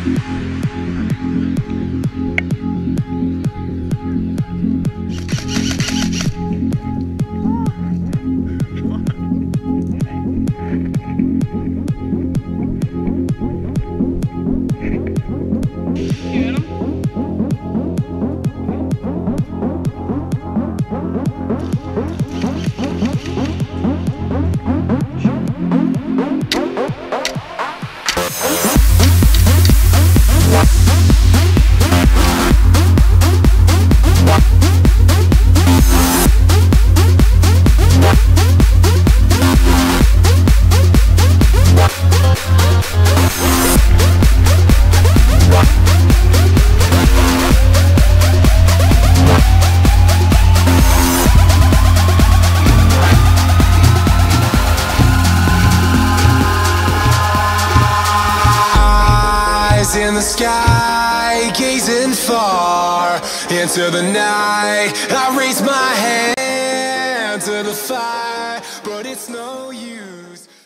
In the sky, gazing far into the night, I raise my hand to the fire, but it's no use.